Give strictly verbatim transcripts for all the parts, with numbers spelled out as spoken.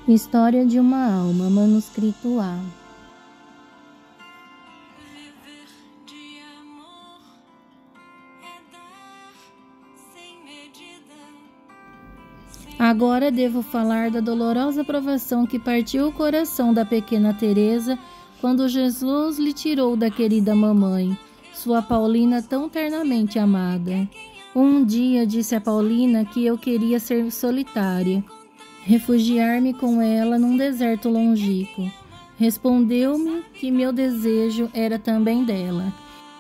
História de uma alma, manuscrito A. Agora devo falar da dolorosa provação que partiu o coração da pequena Teresa quando Jesus lhe tirou da querida mamãe, sua Paulina tão ternamente amada. Um dia disse a Paulina que eu queria ser solitária, refugiar-me com ela num deserto longínquo. Respondeu-me que meu desejo era também dela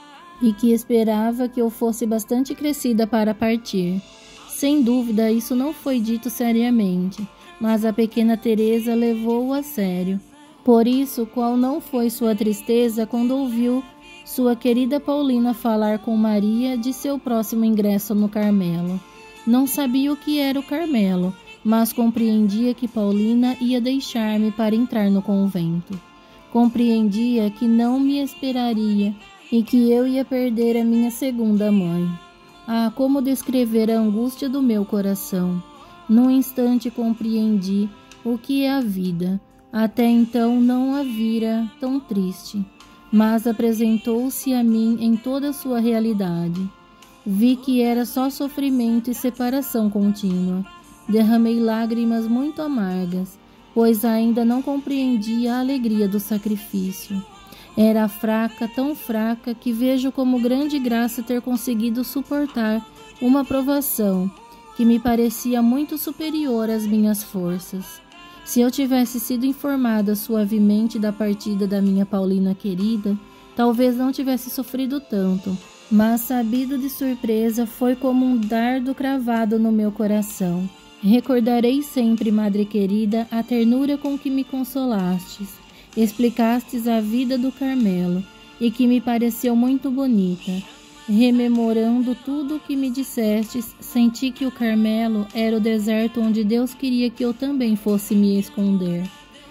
e que esperava que eu fosse bastante crescida para partir. Sem dúvida, isso não foi dito seriamente, mas a pequena Teresa levou-o a sério. Por isso, qual não foi sua tristeza quando ouviu sua querida Paulina falar com Maria de seu próximo ingresso no Carmelo. Não sabia o que era o Carmelo, mas compreendia que Paulina ia deixar-me para entrar no convento. Compreendia que não me esperaria e que eu ia perder a minha segunda mãe. Ah, como descrever a angústia do meu coração! Num instante compreendi o que é a vida. Até então não a vira tão triste, mas apresentou-se a mim em toda a sua realidade. Vi que era só sofrimento e separação contínua. Derramei lágrimas muito amargas, pois ainda não compreendia a alegria do sacrifício. Era fraca, tão fraca, que vejo como grande graça ter conseguido suportar uma provação que me parecia muito superior às minhas forças. Se eu tivesse sido informada suavemente da partida da minha Paulina querida, talvez não tivesse sofrido tanto, mas sabido de surpresa foi como um dardo cravado no meu coração. Recordarei sempre, Madre querida, a ternura com que me consolastes. Explicastes a vida do Carmelo e que me pareceu muito bonita. Rememorando tudo o que me dissestes, senti que o Carmelo era o deserto onde Deus queria que eu também fosse me esconder.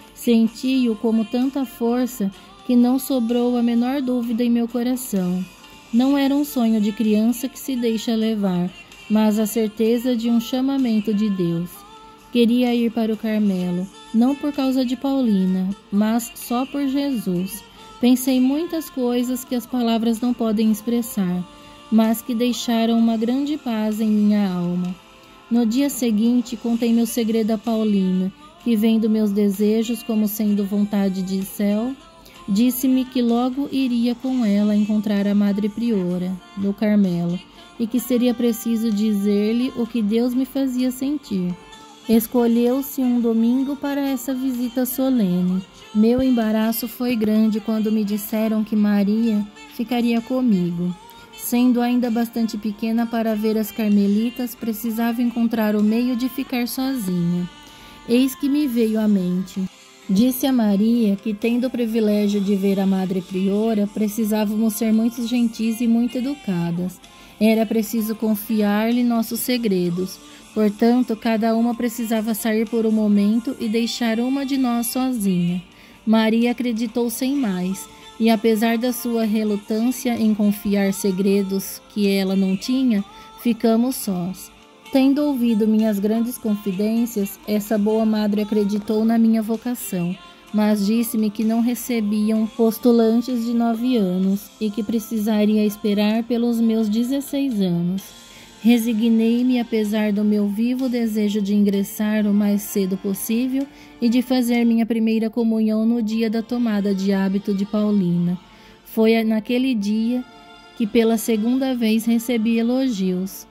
Senti-o como tanta força que não sobrou a menor dúvida em meu coração. Não era um sonho de criança que se deixa levar, mas a certeza de um chamamento de Deus. Queria ir para o Carmelo, não por causa de Paulina, mas só por Jesus. Pensei muitas coisas que as palavras não podem expressar, mas que deixaram uma grande paz em minha alma. No dia seguinte, contei meu segredo a Paulina, que, vendo meus desejos como sendo vontade de céu, disse-me que logo iria com ela encontrar a Madre Priora do Carmelo e que seria preciso dizer-lhe o que Deus me fazia sentir. Escolheu-se um domingo para essa visita solene. Meu embaraço foi grande quando me disseram que Maria ficaria comigo. Sendo ainda bastante pequena para ver as carmelitas, precisava encontrar o meio de ficar sozinha. Eis que me veio à mente. Disse a Maria que, tendo o privilégio de ver a Madre Priora, precisávamos ser muito gentis e muito educadas. Era preciso confiar-lhe nossos segredos. Portanto, cada uma precisava sair por um momento e deixar uma de nós sozinha. Maria acreditou sem mais, e apesar da sua relutância em confiar segredos que ela não tinha, ficamos sós. Tendo ouvido minhas grandes confidências, essa boa madre acreditou na minha vocação, mas disse-me que não recebiam postulantes de nove anos e que precisaria esperar pelos meus dezesseis anos. Resignei-me apesar do meu vivo desejo de ingressar o mais cedo possível e de fazer minha primeira comunhão no dia da tomada de hábito de Paulina. Foi naquele dia que pela segunda vez recebi elogios.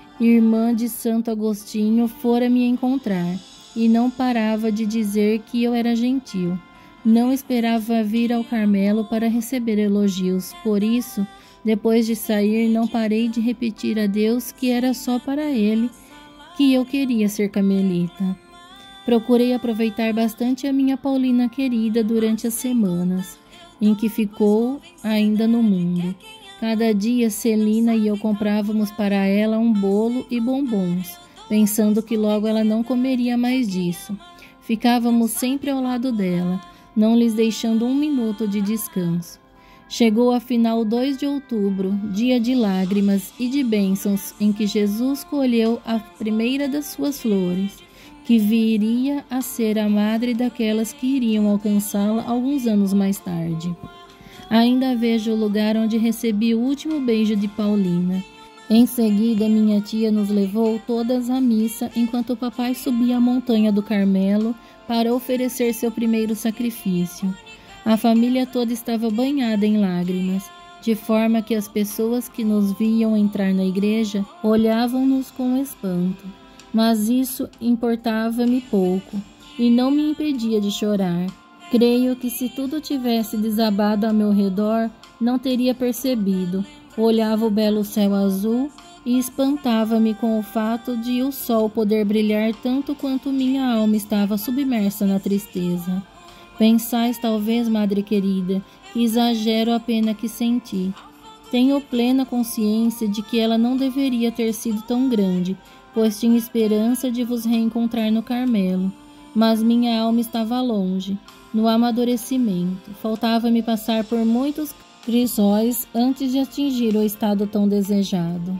Irmã de Santo Agostinho fora me encontrar e não parava de dizer que eu era gentil. Não esperava vir ao Carmelo para receber elogios, por isso, depois de sair, não parei de repetir a Deus que era só para Ele que eu queria ser carmelita. Procurei aproveitar bastante a minha Paulina querida durante as semanas em que ficou ainda no mundo. Cada dia Celina e eu comprávamos para ela um bolo e bombons, pensando que logo ela não comeria mais disso. Ficávamos sempre ao lado dela, não lhes deixando um minuto de descanso. Chegou afinal dois de outubro, dia de lágrimas e de bênçãos, em que Jesus colheu a primeira das suas flores, que que viria a ser a madre daquelas que iriam alcançá-la alguns anos mais tarde. Ainda vejo o lugar onde recebi o último beijo de Paulina. Em seguida, minha tia nos levou todas à missa enquanto o papai subia a montanha do Carmelo para oferecer seu primeiro sacrifício. A família toda estava banhada em lágrimas, de forma que as pessoas que nos viam entrar na igreja olhavam-nos com espanto. Mas isso importava-me pouco e não me impedia de chorar. Creio que se tudo tivesse desabado ao meu redor, não teria percebido. Olhava o belo céu azul e espantava-me com o fato de o sol poder brilhar tanto quanto minha alma estava submersa na tristeza. Pensais talvez, madre querida, que exagero a pena que senti. Tenho plena consciência de que ela não deveria ter sido tão grande, pois tinha esperança de vos reencontrar no Carmelo. Mas minha alma estava longe, no amadurecimento. Faltava-me passar por muitos crisóis antes de atingir o estado tão desejado.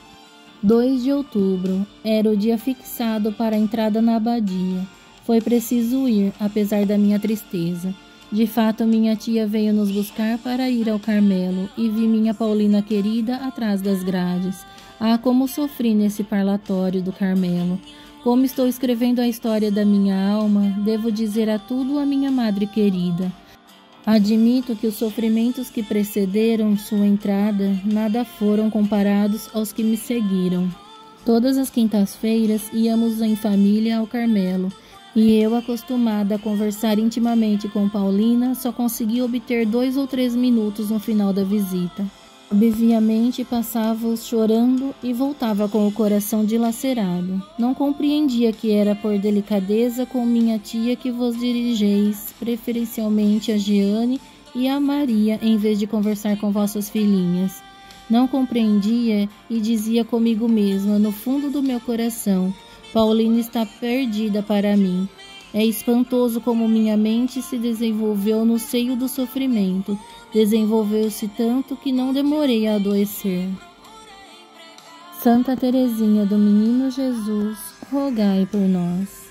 dois de outubro era o dia fixado para a entrada na abadia. Foi preciso ir, apesar da minha tristeza. De fato, minha tia veio nos buscar para ir ao Carmelo e vi minha Paulina querida atrás das grades. Ah, como sofri nesse parlatório do Carmelo! Como estou escrevendo a história da minha alma, devo dizer a tudo a minha madre querida. Admito que os sofrimentos que precederam sua entrada nada foram comparados aos que me seguiram. Todas as quintas-feiras íamos em família ao Carmelo, e eu, acostumada a conversar intimamente com Paulina, só consegui obter dois ou três minutos no final da visita. Obviamente passava-os chorando e voltava com o coração dilacerado. Não compreendia que era por delicadeza com minha tia que vos dirigeis preferencialmente a Jeane e a Maria em vez de conversar com vossas filhinhas. Não compreendia e dizia comigo mesma, no fundo do meu coração: Paulina está perdida para mim. É espantoso como minha mente se desenvolveu no seio do sofrimento. Desenvolveu-se tanto que não demorei a adoecer. Santa Teresinha do Menino Jesus, rogai por nós.